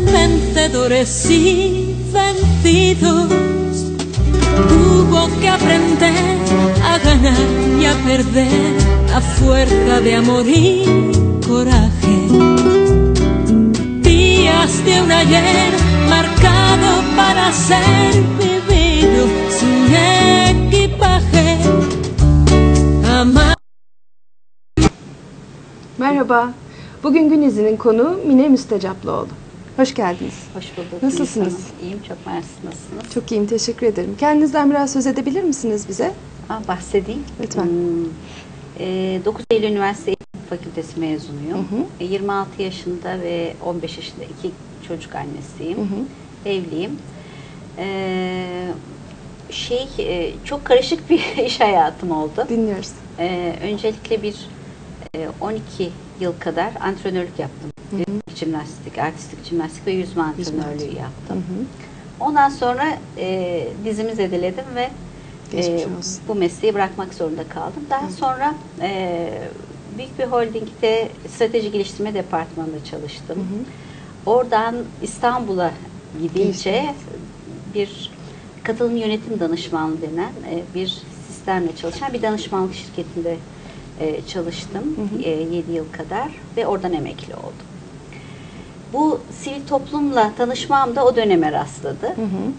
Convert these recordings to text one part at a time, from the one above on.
vencedores y vencidos. Hubo que aprender a ganar y a perder a fuerza de amor y coraje. Días de un ayer marcado para ser vivido sin equipaje. Merhaba. Bugün gün izinin konuğu Mine Müstecaplıoğlu. Hoş geldiniz. Hoş bulduk. Nasılsınız? İyiyim, çok mersi. Nasılsınız? Çok iyiyim, teşekkür ederim. Kendinizden biraz söz edebilir misiniz bize? Bahsedeyim. Lütfen. 9 Eylül Üniversitesi Eğitim Fakültesi mezunuyum. 26 yaşında ve 15 yaşında 2 çocuk annesiyim. Evliyim. Çok karışık bir iş hayatım oldu. Dinliyoruz. Öncelikle 12 yıl kadar antrenörlük yaptım. Jimnastik, artistik jimnastik ve yüzme antrenörlüğü yaptım. Ondan sonra dizimi zedeledim ve bu mesleği bırakmak zorunda kaldım. Daha sonra büyük bir holdingde strateji geliştirme departmanında çalıştım. Oradan İstanbul'a gidince bir katılım yönetim danışmanlığı denen bir sistemle çalışan bir danışmanlık şirketinde çalıştım 7 yıl kadar ve oradan emekli oldum. Bu sivil toplumla tanışmam da o döneme rastladı.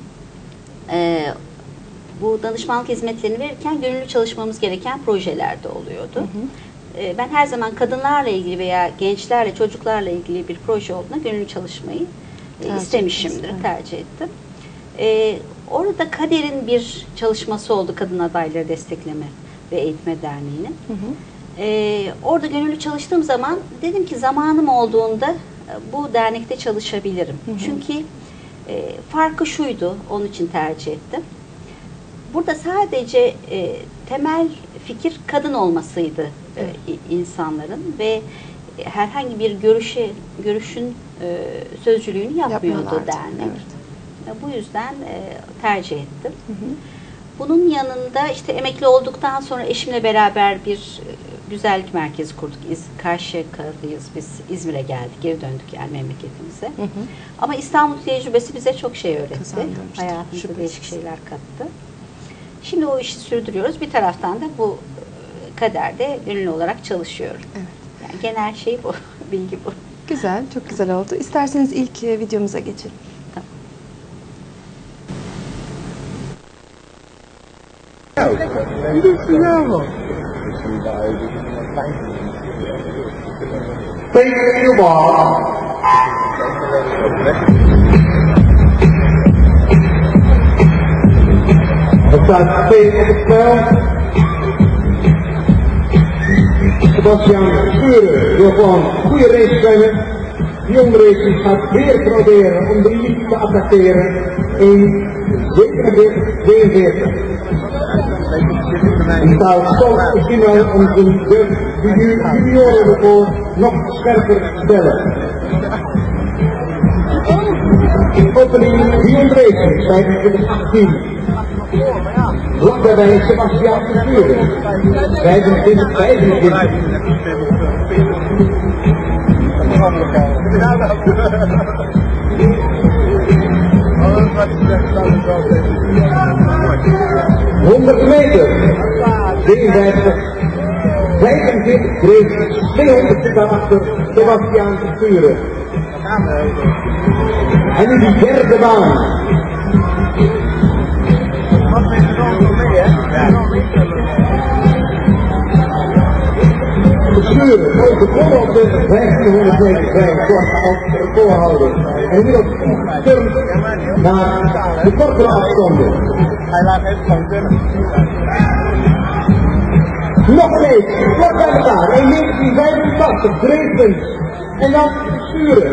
Bu danışmanlık hizmetlerini verirken gönüllü çalışmamız gereken projelerde oluyordu. Ben her zaman kadınlarla ilgili veya gençlerle, çocuklarla ilgili bir proje olduğunda gönüllü çalışmayı istemişimdir, tercih ettim. Orada Kader'in bir çalışması oldu, Kadın Adayları Destekleme ve Eğitme Derneği'nin. Orada gönüllü çalıştığım zaman dedim ki zamanım olduğunda bu dernekte çalışabilirim. Çünkü farkı şuydu, onun için tercih ettim. Burada sadece temel fikir kadın olmasıydı insanların ve herhangi bir görüşün sözcülüğünü yapmıyordu dernek. Bu yüzden tercih ettim. Bunun yanında işte emekli olduktan sonra eşimle beraber bir güzellik merkezi kurduk. Karşıyaka'dayız biz. İzmir'e geldik. Geri döndük yani memleketimize. Ama İstanbul tecrübesi bize çok şey öğretti. Hayatımıza değişik şeyler kattı. Şimdi o işi sürdürüyoruz. Bir taraftan da bu Kader'de gönüllü olarak çalışıyorum. Yani genel şey bu. Bilgi bu. Güzel, çok güzel oldu. İsterseniz ilk videomuza geçelim. Thank you, Bob. Er staat 2 op het spel. Sebastian Schuren wil gewoon een goede race zwemmen. Die jonge race gaat weer proberen om de limiet te attackeren in 47-42. En staat toch misschien wel om de juniorenrecord nog scherper te stellen. Opening Dion Racing, 25-18. Vlak daarbij Sebastian Schuren, 25-25. ...100 meter, 53, 45 race, 200 daarachter Sebastian Schuren. En nu die derde baan. Schuren, ook de kool op de 1500 meter zijn, als recordhouder. En nu op turn naar de kortere afstanden. Hij laat even gewoon turnen. Nog een race, vlak bij elkaar, 1,1985, Dresden. En dan Schuren.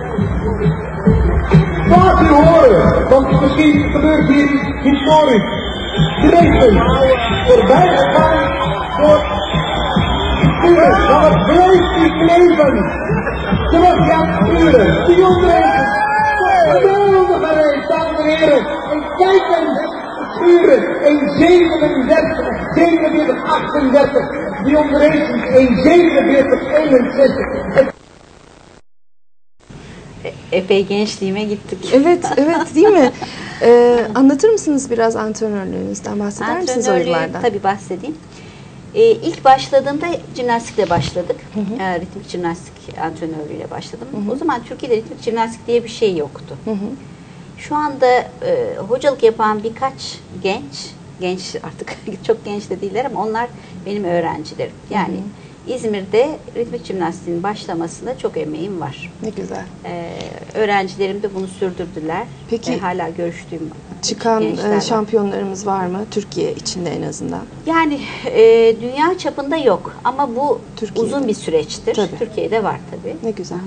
Laat u horen, want misschien gebeurt hier iets historisch. Dresden, voorbij gegaan door Schuren, maar het blijft niet leven. Sebastian Schuren, Dion Dresden. Geweldige race, dames en heren. En kijk eens, Schuren, 1,37, 47, 38. Dion Dresden, 1,47, 61. epey gençliğime gittik. Evet, evet değil mi? Anlatır mısınız biraz antrenörlüğünüzden, bahseder misiniz o yıllardan? Tabii bahsedeyim. İlk başladığımda jimnastikle başladık. Ritmik jimnastik antrenörlüğüyle başladım. O zaman Türkiye'de ritmik jimnastik diye bir şey yoktu. Şu anda hocalık yapan birkaç genç artık çok genç de değiller ama onlar benim öğrencilerim. Yani İzmir'de ritmik jimnastiğin başlamasında çok emeğim var. Ne güzel. Öğrencilerim de bunu sürdürdüler. Peki hala görüştüğüm çıkan gençler şampiyonlarımız var mı? Türkiye içinde en azından. Yani dünya çapında yok ama bu Türkiye'de. uzun bir süreçtir. Tabii. Türkiye'de var tabii. Ne güzel.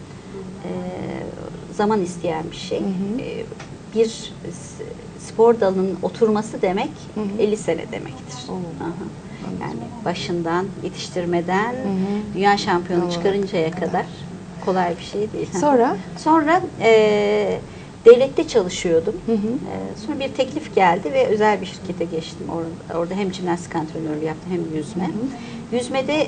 Zaman isteyen bir şey. Bir spor dalının oturması demek 50 sene demektir. Yani başından, yetiştirmeden dünya şampiyonu çıkarıncaya kadar kolay bir şey değil. Sonra devlette çalışıyordum. Sonra bir teklif geldi ve özel bir şirkete geçtim. Orada hem jimnastik antrenörlüğü yaptım hem yüzme. Yüzmede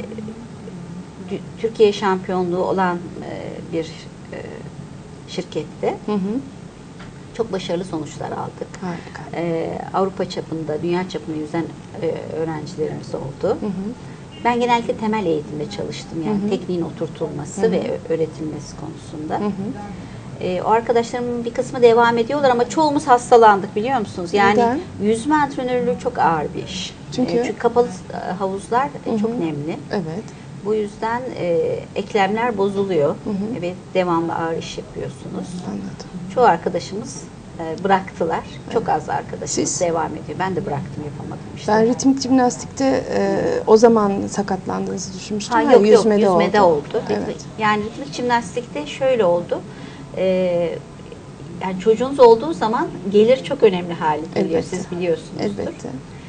Türkiye şampiyonluğu olan bir şirkette çok başarılı sonuçlar aldık. Harika. Avrupa çapında, dünya çapında yüzen öğrencilerimiz oldu. Ben genellikle temel eğitimde çalıştım. Yani tekniğin oturtulması ve öğretilmesi konusunda. O arkadaşlarımın bir kısmı devam ediyorlar ama çoğumuz hastalandık biliyor musunuz? Yani neden? yüzme antrenörlüğü çok ağır bir iş. Çünkü kapalı havuzlar çok nemli. Evet. Bu yüzden eklemler bozuluyor ve devamlı ağır iş yapıyorsunuz. Anladım. Çoğu arkadaşımız bıraktılar. Çok az arkadaşımız devam ediyor. Ben de bıraktım, yapamadım işte. Ben ritmik jimnastikte o zaman sakatlandığınızı düşünmüştüm. Yok yüzmede oldu. Evet. Yani ritmik jimnastikte şöyle oldu. Yani çocuğunuz olduğu zaman gelir çok önemli hale geliyor. Elbette. Siz biliyorsunuzdur. Elbette.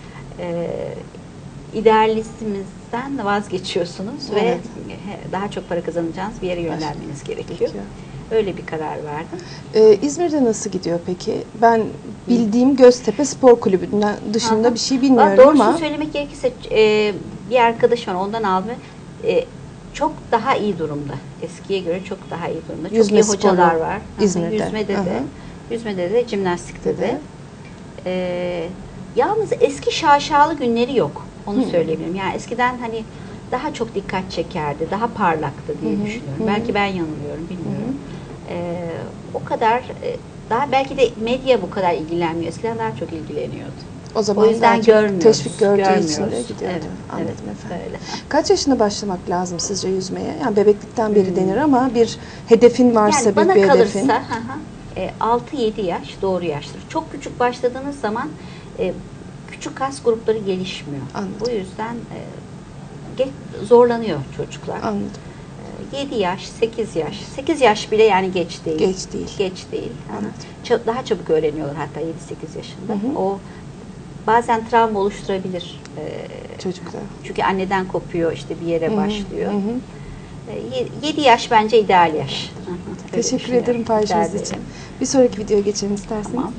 İdealizminizden vazgeçiyorsunuz ve daha çok para kazanacağınız bir yere yönelmeniz gerekiyor. Öyle bir karar verdim. İzmir'de nasıl gidiyor peki? Ben bildiğim Göztepe Spor Kulübü'nden dışında bir şey bilmiyorum Doğrusunu ama. söylemek gerekirse bir arkadaşım var, ondan aldım. Çok daha iyi durumda. Eskiye göre çok daha iyi durumda. Çok Yüzme iyi hocalar var. İzmir'de. Yüzmede de, jimnastikte de. Yalnız eski şaşalı günleri yok. Onu söyleyebilirim. Yani eskiden hani daha çok dikkat çekerdi, daha parlaktı diye düşünüyorum. Belki ben yanılıyorum, bilmiyorum. O kadar, daha belki de medya bu kadar ilgilenmiyor. Eskiden daha çok ilgileniyordu. O yüzden görmüyoruz. Teşvik gördüğü için de Görmüyoruz. gidiyordu. Evet, Anladım evet, efendim. öyle. Kaç yaşında başlamak lazım sizce yüzmeye? Yani bebeklikten beri denir ama bir hedefin varsa, Yani bana bir hedefin. kalırsa 6-7 yaş doğru yaştır. Çok küçük başladığınız zaman küçük kas grupları gelişmiyor. Anladım. Bu yüzden zorlanıyor çocuklar. Anladım. 7 yaş, 8 yaş. 8 yaş bile yani geç değil. Geç değil. Geç değil. Anladım. Daha çabuk öğreniyorlar hatta 7-8 yaşında. O bazen travma oluşturabilir Çocuklar. Çünkü anneden kopuyor, işte bir yere başlıyor. 7 yaş bence ideal yaş. Teşekkür ederim paylaşımınız için. Bir sonraki videoya geçelim isterseniz. Tamam.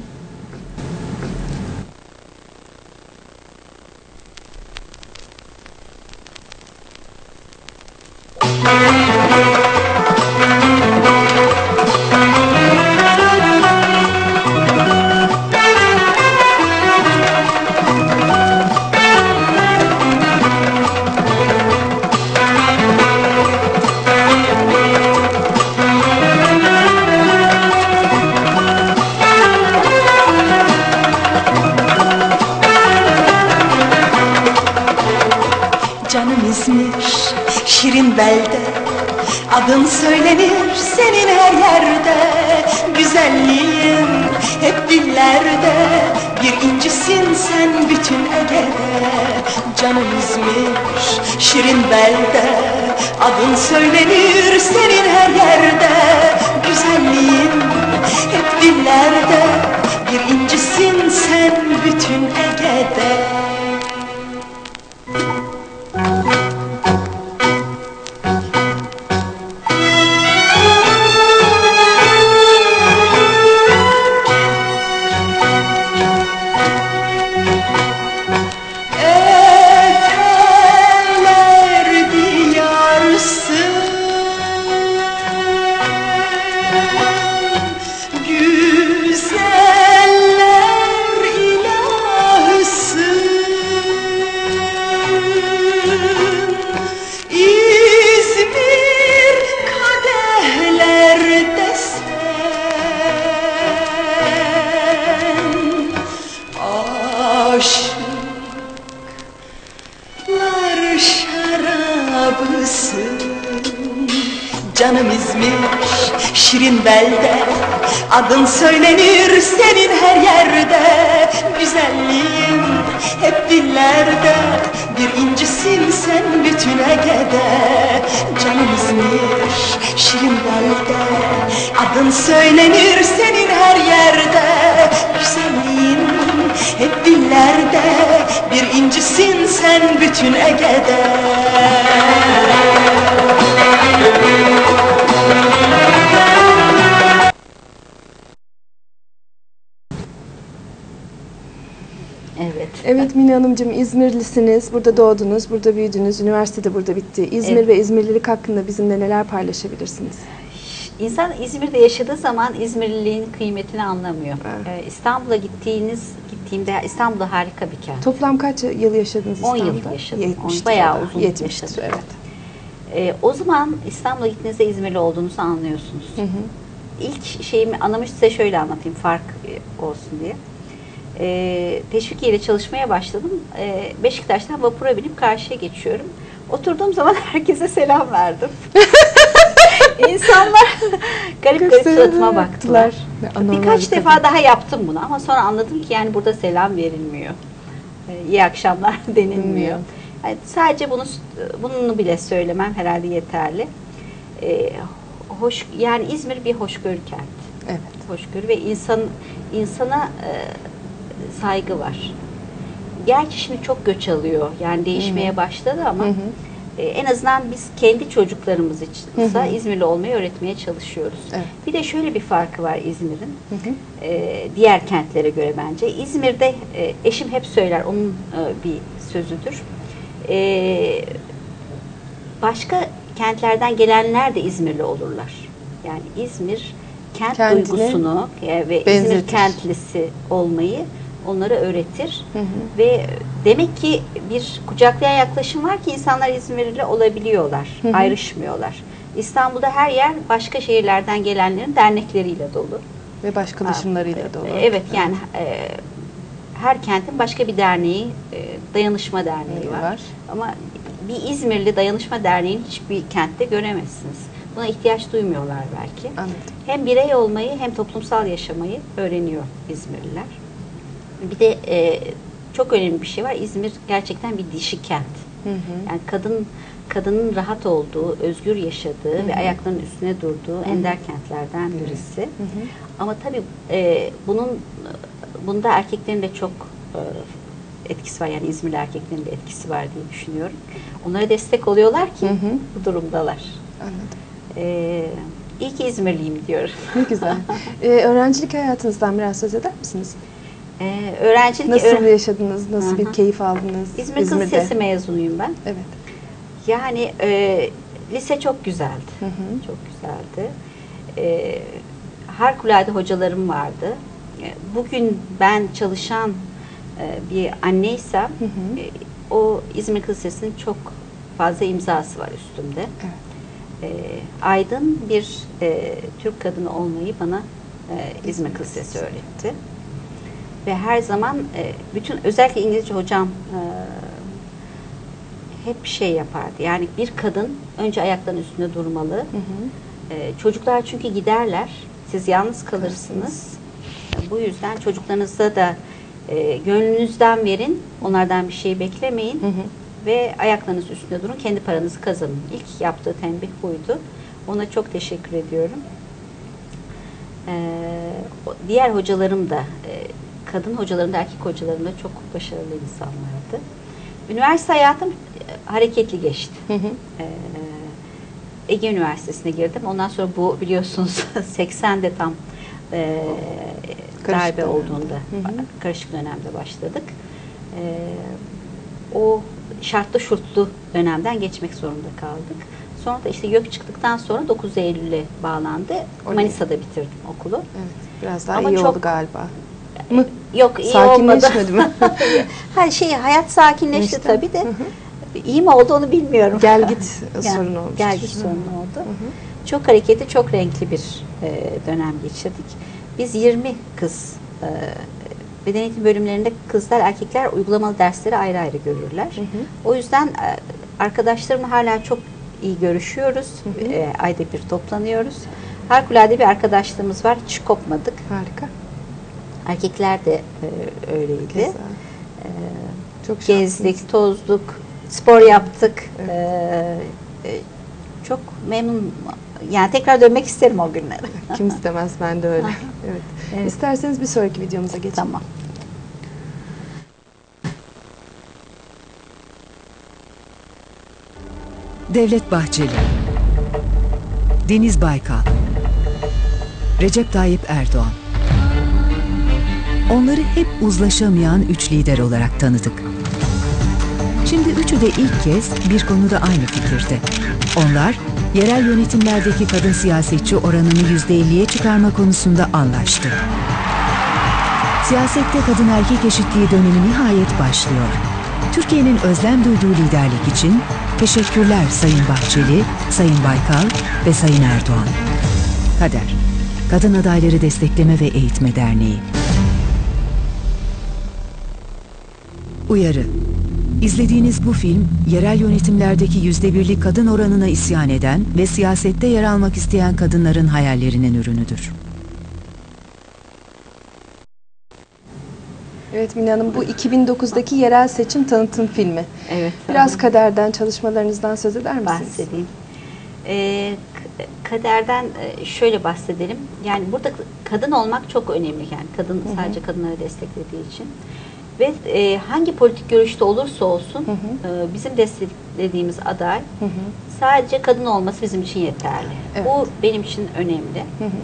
Canım İzmir, şirin belde, adın söylenir senin her yerde. Güzelliğin hep dillerde, bir incisin sen bütün Ege'de. Canım İzmir, şirin belde, adın söylenir senin her yerde. Güzelliğin hep dillerde, bir incisin sen bütün Ege'de. kapısı. Canım İzmir, şirin belde, adın söylenir senin her yerde. Güzelliğin hep dillerde, bir incisin sen bütün Ege'de. Canım İzmir, şirin belde, adın söylenir senin her yerde. Güzelliğin hep dillerde, bir incisin sen bütün Ege'de. Evet. Evet Mine Hanımcığım, İzmirlisiniz, burada doğdunuz, burada büyüdünüz, üniversitede burada bitti. İzmir Evet. ve İzmirlilik hakkında bizimle neler paylaşabilirsiniz? İnsan İzmir'de yaşadığı zaman İzmirliliğin kıymetini anlamıyor. Evet. İstanbul'a gittiğimde İstanbul'da harika bir kent. Toplam kaç yıl yaşadınız 10 İstanbul'da? yıl yaşadım. 70'tir Bayağı o da. uzun 70'tir, yaşadım. evet. O zaman İstanbul'a gittiğinizde İzmirli olduğunuzu anlıyorsunuz. Hı hı. İlk şeyimi anlamış, size şöyle anlatayım fark olsun diye. Teşvikiye ile çalışmaya başladım. Beşiktaş'tan vapura binip karşıya geçiyorum. Oturduğum zaman herkese selam verdim. İnsanlar garip garip suratıma baktılar. Birkaç defa daha yaptım bunu ama sonra anladım ki yani burada selam verilmiyor. İyi akşamlar denilmiyor. Yani sadece bunu bile söylemem herhalde yeterli. Yani İzmir bir hoşgörü kent. Evet. Hoşgörü ve insana saygı var. Gerçi şimdi çok göç alıyor. Yani değişmeye başladı ama en azından biz kendi çocuklarımız için İzmirli olmayı öğretmeye çalışıyoruz. Evet. Bir de şöyle bir farkı var İzmir'in. Diğer kentlere göre bence. İzmir'de eşim hep söyler, onun bir sözüdür. Başka kentlerden gelenler de İzmirli olurlar. Yani İzmir kent Kendine duygusunu ve benzetir. İzmir kentlisi olmayı onlara öğretir. Ve demek ki bir kucaklayan yaklaşım var ki insanlar İzmirli olabiliyorlar, ayrışmıyorlar. İstanbul'da her yer başka şehirlerden gelenlerin dernekleriyle dolu. Ve başkalaşımlarıyla dolu. Evet yani her kentin başka bir derneği, dayanışma derneği var. Ama bir İzmirli dayanışma derneğini hiçbir kentte göremezsiniz. Buna ihtiyaç duymuyorlar belki. Anladım. Hem birey olmayı hem toplumsal yaşamayı öğreniyor İzmirliler. Bir de çok önemli bir şey var. İzmir gerçekten bir dişi kent. Yani kadının rahat olduğu, özgür yaşadığı ve ayaklarının üstüne durduğu ender kentlerden birisi. Ama tabii bunda erkeklerin de çok etkisi var. Yani İzmirli erkeklerin de etkisi var diye düşünüyorum. Onlara destek oluyorlar ki bu durumdalar. Anladım. İyi ki İzmirliyim diyorum. Ne güzel. Öğrencilik hayatınızdan biraz söz eder misiniz? Nasıl yaşadınız? Nasıl bir keyif aldınız? İzmir Kız Lisesi mezunuyum ben. Evet. Yani lise çok güzeldi. Çok güzeldi. Harikulade hocalarım vardı. Bugün ben çalışan bir anneysem o İzmir Kız Lisesi'nin çok fazla imzası var üstümde. Evet. Aydın bir Türk kadını olmayı bana İzmir Kız Lisesi öğretti. Ve her zaman bütün özellikle İngilizce hocam hep şey yapardı. Yani bir kadın önce ayaklarının üstünde durmalı. Çocuklar çünkü giderler. Siz yalnız kalırsınız. Bu yüzden çocuklarınıza da gönlünüzden verin. Onlardan bir şey beklemeyin. Ve ayaklarınız üstünde durun. Kendi paranızı kazanın. İlk yaptığı tembih buydu. Ona çok teşekkür ediyorum. Diğer hocalarım da kadın hocalarım da erkek hocalarım da çok başarılı insanlardı. Üniversite hayatım hareketli geçti. Ege Üniversitesi'ne girdim. Ondan sonra bu biliyorsunuz 80'de tam darbe olduğunda karışık dönemde başladık. O şartlı şurtlu dönemden geçmek zorunda kaldık. Sonra da işte YÖK çıktıktan sonra 9 Eylül'e bağlandı. Manisa'da bitirdim okulu. Evet, biraz daha ama iyi çok, oldu galiba. Yok iyi olmadı. Sakinleşmedi mi? Hayat sakinleşti tabii de. İyi mi oldu onu bilmiyorum. Gel git sorun olmuş. Gel git sorun oldu. Çok hareketli, çok renkli bir dönem geçirdik. Biz 20 kız beden eğitimi bölümlerinde kızlar, erkekler uygulamalı dersleri ayrı ayrı görürler. O yüzden arkadaşlarımla hala çok iyi görüşüyoruz. Ayda bir toplanıyoruz. Harikulade bir arkadaşlığımız var. Hiç kopmadık. Harika. Erkekler de öyleydi. Çok gezdik, tozduk, spor yaptık. Çok memnun. Yani tekrar dönmek isterim o günlere. Kim istemez, ben de öyle. Evet. Evet. İsterseniz bir sonraki videomuza geçelim. Tamam. Devlet Bahçeli, Deniz Baykal, Recep Tayyip Erdoğan. Onları hep uzlaşamayan üç lider olarak tanıdık. Şimdi üçü de ilk kez bir konuda aynı fikirde. Onlar, yerel yönetimlerdeki kadın siyasetçi oranını %50'ye çıkarma konusunda anlaştı. Siyasette kadın erkek eşitliği dönemi nihayet başlıyor. Türkiye'nin özlem duyduğu liderlik için teşekkürler Sayın Bahçeli, Sayın Baykal ve Sayın Erdoğan. Kader, Kadın Adayları Destekleme ve Eğitme Derneği. Uyarı: İzlediğiniz bu film, yerel yönetimlerdeki %1'lik kadın oranına isyan eden ve siyasette yer almak isteyen kadınların hayallerinin ürünüdür. Evet Mine Hanım, bu 2009'daki yerel seçim tanıtım filmi. Evet. Biraz Kader'den, çalışmalarınızdan söz eder misiniz? Bahsedeyim. Kader'den şöyle bahsedelim. Yani burada kadın olmak çok önemli. Yani kadın sadece kadınları desteklediği için. Ve hangi politik görüşte olursa olsun bizim desteklediğimiz aday sadece kadın olması bizim için yeterli. Evet. Bu benim için önemli.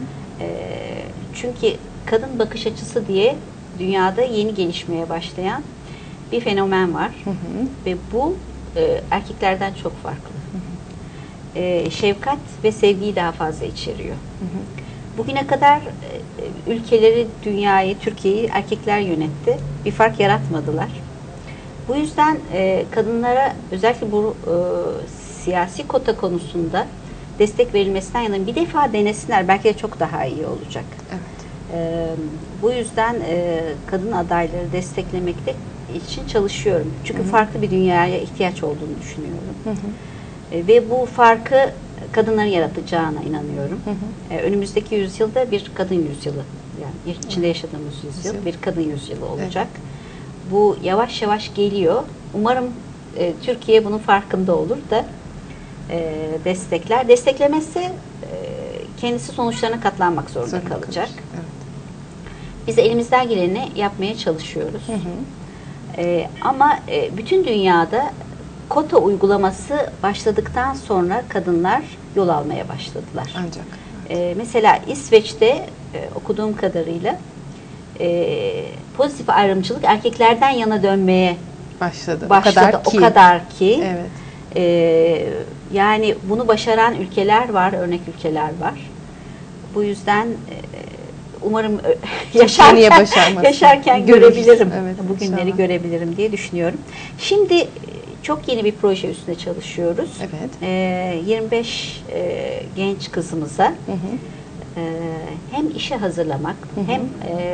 Çünkü kadın bakış açısı diye dünyada yeni gelişmeye başlayan bir fenomen var. Ve bu erkeklerden çok farklı. Şefkat ve sevgiyi daha fazla içeriyor. Bugüne kadar ülkeleri, dünyayı, Türkiye'yi erkekler yönetti. Bir fark yaratmadılar. Bu yüzden kadınlara özellikle bu siyasi kota konusunda destek verilmesinden yanayım. Bir defa denesinler. Belki de çok daha iyi olacak. Evet. Bu yüzden kadın adayları desteklemekte için çalışıyorum. Çünkü farklı bir dünyaya ihtiyaç olduğunu düşünüyorum. Ve bu farkı kadınların yaratacağına inanıyorum. Önümüzdeki yüzyılda bir kadın yüzyılı, yani içinde yaşadığımız yüzyıl bir kadın yüzyılı olacak. Bu yavaş yavaş geliyor. Umarım Türkiye bunun farkında olur da destekler. Desteklemezse kendisi sonuçlarına katlanmak zorunda kalacak. Evet. Biz elimizden geleni yapmaya çalışıyoruz. Ama bütün dünyada kota uygulaması başladıktan sonra kadınlar yol almaya başladılar. Ancak. Mesela İsveç'te okuduğum kadarıyla pozitif ayrımcılık erkeklerden yana dönmeye başladı. O kadar ki. Evet. Yani bunu başaran ülkeler var, örnek ülkeler var. Bu yüzden umarım yaşarken görebilirim. Evet, bu günleri inşallah görebilirim diye düşünüyorum. Şimdi çok yeni bir proje üstüne çalışıyoruz. Evet. 25 genç kızımıza hem işe hazırlamak hem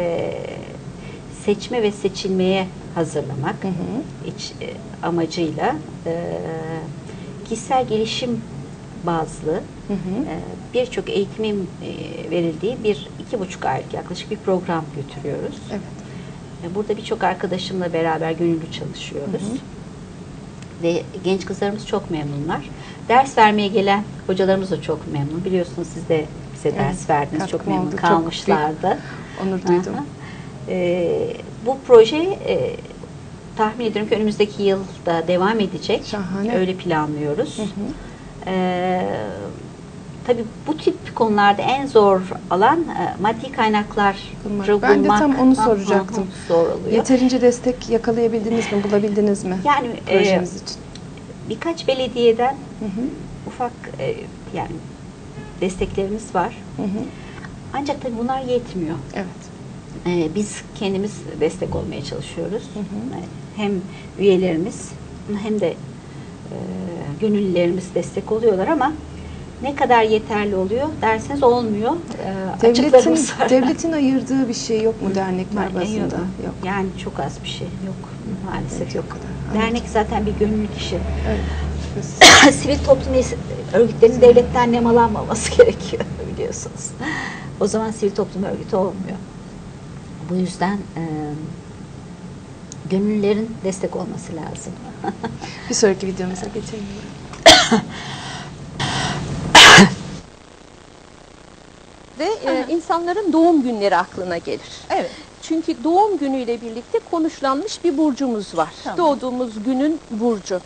seçme ve seçilmeye hazırlamak amacıyla kişisel gelişim bazlı birçok eğitimin verildiği 2,5 aylık yaklaşık bir program götürüyoruz. Evet. Burada birçok arkadaşımla beraber gönüllü çalışıyoruz. Ve genç kızlarımız çok memnunlar. Ders vermeye gelen hocalarımız da çok memnun. Biliyorsunuz siz de bize ders verdiniz. Çok memnun kalmışlardı. Onur duydum. Bu proje tahmin ediyorum ki önümüzdeki yılda devam edecek. Şahane. Öyle planlıyoruz. Tabii bu tip konularda en zor alan maddi kaynaklar bulmak. Ben de tam onu soracaktım. Zor oluyor. Yeterince destek yakalayabildiniz mi, bulabildiniz mi? Yani projeniz için? Birkaç belediyeden ufak yani desteklerimiz var. Ancak tabii bunlar yetmiyor. Evet. Biz kendimiz destek olmaya çalışıyoruz. Hem üyelerimiz hem de gönüllülerimiz destek oluyorlar ama ne kadar yeterli oluyor derseniz olmuyor. Devletin ayırdığı bir şey yok mu dernekler bazında? Yok. Yani çok az bir şey yok. Maalesef yok. Kadar. Dernek zaten bir gönüllü kişi. Evet. Sivil toplum örgütlerinin devletten nemalanmaması gerekiyor biliyorsunuz. O zaman sivil toplum örgütü olmuyor. Bu yüzden gönüllülerin destek olması lazım. Bir sonraki videomuza geçelim. Ve insanların doğum günleri aklına gelir. Evet. Çünkü doğum günüyle birlikte konuşlanmış bir burcumuz var. Tamam. Doğduğumuz günün burcu.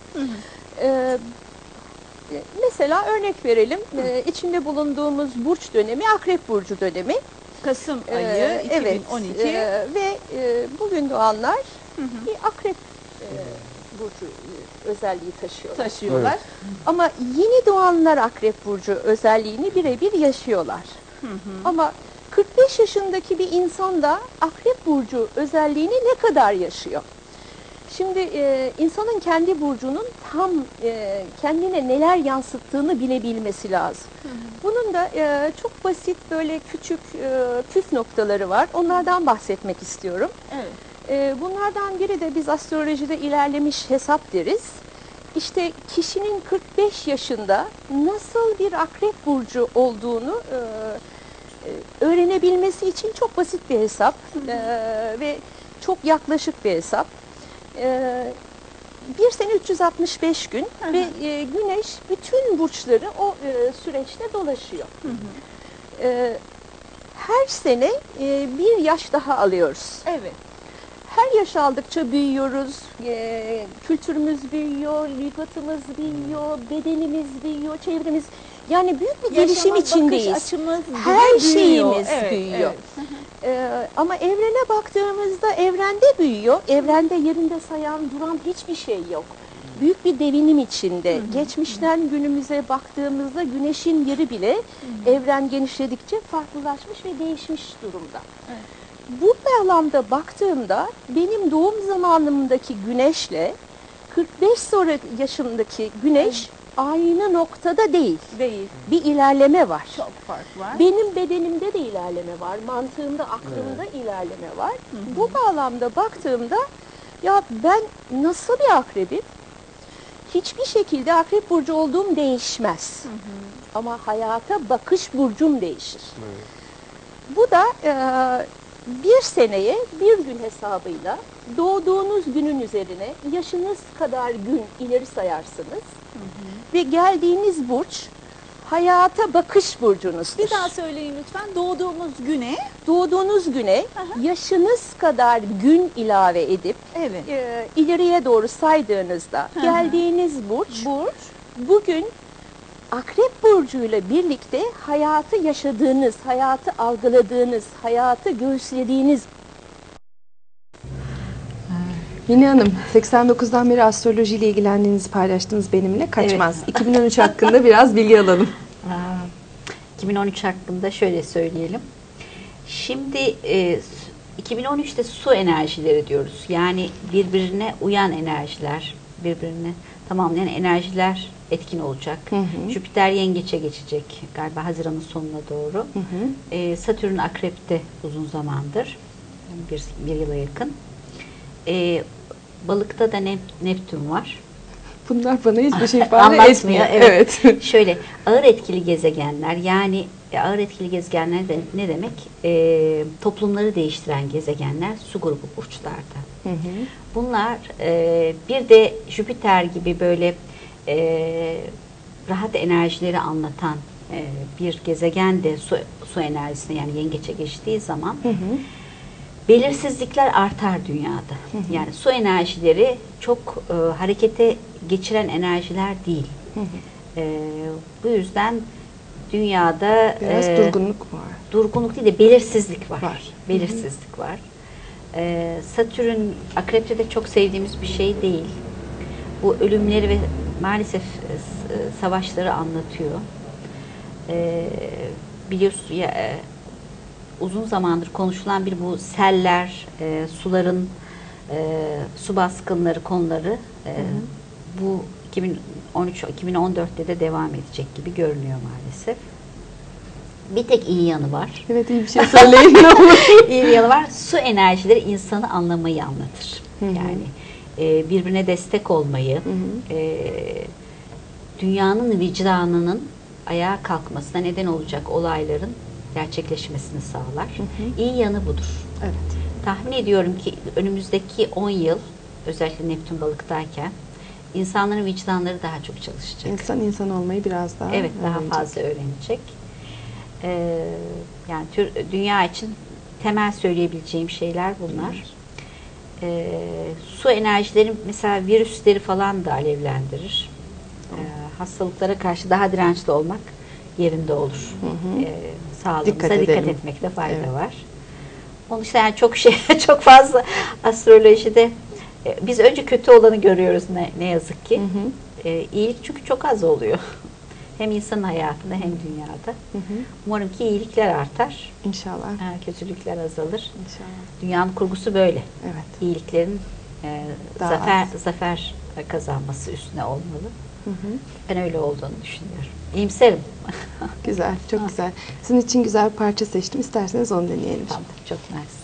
Mesela örnek verelim. İçinde bulunduğumuz burç dönemi Akrep Burcu dönemi. Kasım ayı 2012. Evet, ve bugün doğanlar bir Akrep Burcu özelliği taşıyorlar. Ama yeni doğanlar Akrep Burcu özelliğini birebir yaşıyorlar. Ama 45 yaşındaki bir insan da Akrep Burcu özelliğini ne kadar yaşıyor? Şimdi insanın kendi burcunun tam kendine neler yansıttığını bilebilmesi lazım. Bunun da çok basit böyle küçük püf noktaları var. Onlardan bahsetmek istiyorum. Evet. Bunlardan biri de biz astrolojide ilerlemiş hesap deriz. İşte kişinin 45 yaşında nasıl bir Akrep Burcu olduğunu öğrenebilmesi için çok basit bir hesap ve çok yaklaşık bir hesap. Bir sene 365 gün ve Güneş bütün burçları o süreçte dolaşıyor. Her sene bir yaş daha alıyoruz. Evet. Her yaş aldıkça büyüyoruz, kültürümüz büyüyor, lügatımız büyüyor, bedenimiz büyüyor, çevremiz. Yani büyük bir gelişim içindeyiz. Her şeyimiz büyüyor. Ama evrene baktığımızda evrende büyüyor. Evrende yerinde sayan, duran hiçbir şey yok. Büyük bir devinim içinde. Geçmişten günümüze baktığımızda Güneş'in yeri bile evren genişledikçe farklılaşmış ve değişmiş durumda. Evet. Bu bağlamda baktığımda benim doğum zamanımdaki Güneş'le 45 sonra yaşımdaki Güneş aynı noktada değil. Bir ilerleme var. Çok fark var. Benim bedenimde de ilerleme var. Mantığımda, aklımda ilerleme var. Bu bağlamda baktığımda ya ben nasıl bir akrebim? Hiçbir şekilde Akrep Burcu olduğum değişmez. Ama hayata bakış burcum değişir. Bu da bir seneye bir gün hesabıyla doğduğunuz günün üzerine yaşınız kadar gün ileri sayarsınız. Ve geldiğiniz burç hayata bakış burcunuzdur. Bir daha söyleyin lütfen. Doğduğumuz güne. Doğduğunuz güne yaşınız kadar gün ilave edip ileriye doğru saydığınızda geldiğiniz burç bugün Akrep Burcu'yla birlikte hayatı yaşadığınız, hayatı algıladığınız, hayatı göğüslediğiniz. Mine Hanım, 89'dan beri astrolojiyle ilgilendiğinizi paylaştınız benimle. Kaçmaz. 2013 hakkında biraz bilgi alalım. 2013 hakkında şöyle söyleyelim. Şimdi 2013'te su enerjileri diyoruz. Yani birbirine uyan enerjiler, birbirini tamamlayan enerjiler etkin olacak. Jüpiter yengeçe geçecek galiba Haziran'ın sonuna doğru. Satürn Akrep'te uzun zamandır. Bir yıla yakın. Balıkta da Neptün var. Bunlar bana hiçbir şey ifade etmiyor. Evet. Şöyle ağır etkili gezegenler, yani ağır etkili gezegenler de ne demek? Toplumları değiştiren gezegenler su grubu burçlarda. Bunlar bir de Jüpiter gibi böyle rahat enerjileri anlatan bir gezegen de su enerjisine, yani yengeçe geçtiği zaman belirsizlikler artar dünyada. Yani su enerjileri çok harekete geçiren enerjiler değil. Bu yüzden dünyada biraz durgunluk var. Durgunluk değil de belirsizlik var. Belirsizlik var. Satürn Akrep'te de çok sevdiğimiz bir şey değil. Bu ölümleri ve maalesef savaşları anlatıyor. Biliyorsunuz ya, uzun zamandır konuşulan bir bu seller, suların su baskınları konuları bu 2013-2014'te de devam edecek gibi görünüyor maalesef. Bir tek iyi yanı var. Evet, iyi bir şey söyleyin. İyi bir yanı var. Su enerjileri insanı anlamayı anlatır. Yani birbirine destek olmayı, dünyanın vicdanının ayağa kalkmasına neden olacak olayların gerçekleşmesini sağlar. İyi yanı budur. Evet. Tahmin ediyorum ki önümüzdeki 10 yıl, özellikle Neptün balıktayken insanların vicdanları daha çok çalışacak. İnsan olmayı biraz daha evet, daha fazla öğrenecek. Yani dünya için temel söyleyebileceğim şeyler bunlar. Su enerjileri mesela virüsleri falan da alevlendirir. Hastalıklara karşı daha dirençli olmak yerinde olur. Sağlığımıza dikkat etmekte fayda var. Onun için yani çok fazla astrolojide biz önce kötü olanı görüyoruz ne yazık ki. İyilik çünkü çok az oluyor. Hem insanın hayatında hem dünyada. Umarım ki iyilikler artar. İnşallah. Kötülükler azalır. İnşallah. Dünyanın kurgusu böyle. Evet. İyiliklerin zafer kazanması üstüne olmalı. Ben öyle olduğunu düşünüyorum. İyimserim. Güzel, çok güzel. Sizin için güzel bir parça seçtim. İsterseniz onu deneyelim. Tamam, çok mersi.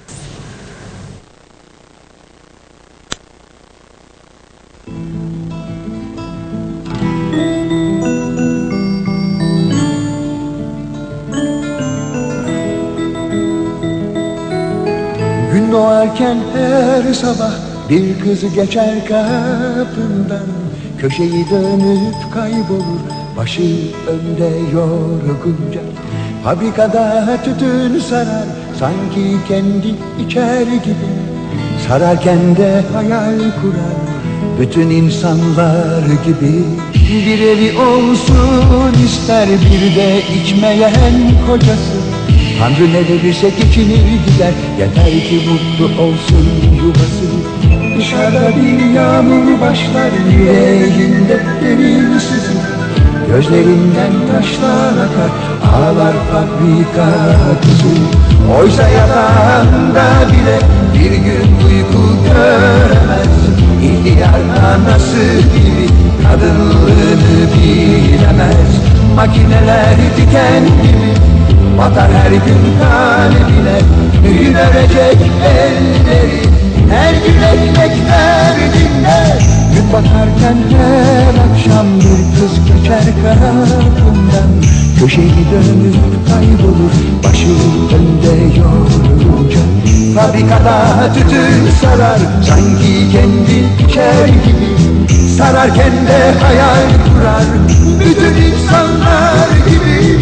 Gün doğarken her sabah bir kız geçer kapından, köşeyi dönüp kaybolur, başı önde yorgunca. Fabrikada tütün sarar, sanki kendi içer gibi. Sararken de hayal kurar, bütün insanlar gibi. Bir evi olsun ister, bir de içmeyen kocası. Tanrı ne verirse geçinir gider, yeter ki mutlu olsun yuvası. Dışarıda bir yağmur başlar, yüreğinde derin sızı. Gözlerinden taşlar akar, ağlar fabrika kızı. Oysa yatağında bile bir gün uyku göremez. İhtiyar anası gibi kadınlığını bilemez. Makineler diken gibi batar her gün kalbine. Büyü verecek elleri her gün ekmek derdinde. Gün batarken her akşam bir kız geçer kapından, köşeyi dönüp kaybolur, başı önde yorulunca. Fabrikada tütün sarar, sanki kendi içer gibi. Sararken de hayal kurar, bütün insanlar gibi.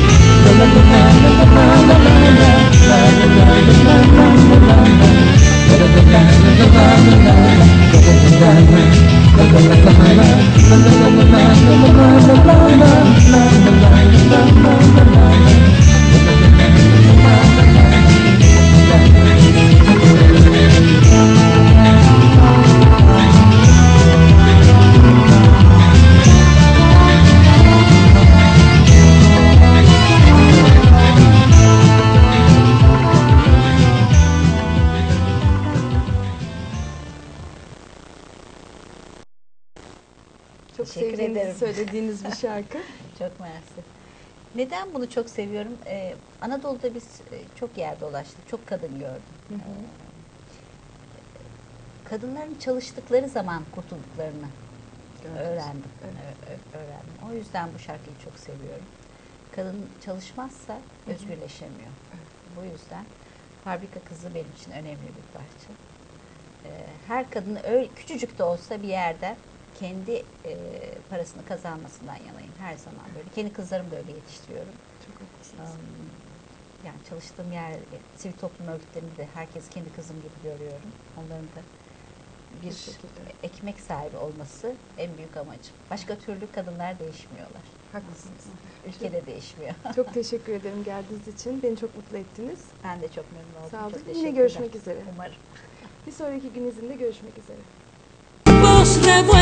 Çok sevdiğinizi söylediğiniz bir şarkı. Çok mersi. Neden bunu çok seviyorum? Anadolu'da biz çok yer dolaştık, çok kadın gördüm. Kadınların çalıştıkları zaman kurtulduklarını öğrendim. Öğrendim. O yüzden bu şarkıyı çok seviyorum. Kadın çalışmazsa özgürleşemiyor. Bu yüzden Fabrika Kızı benim için önemli bir parça. Her kadın öyle küçücük de olsa bir yerden kendi parasını kazanmasından yanayım her zaman böyle. Kendi kızlarımı da öyle yetiştiriyorum. Çok haklısınız. Yani çalıştığım yer, sivil toplum örgütlerinde de herkes kendi kızım gibi görüyorum. Onların da bir ekmek sahibi olması en büyük amacım. Başka türlü kadınlar değişmiyorlar. Haklısınız. Ülkede değişmiyor. Çok teşekkür ederim geldiğiniz için. Beni çok mutlu ettiniz. Ben de çok memnun oldum. Sağ olun. Çok Yine görüşmek üzere. Umarım. Bir sonraki gün izinde görüşmek üzere. Voz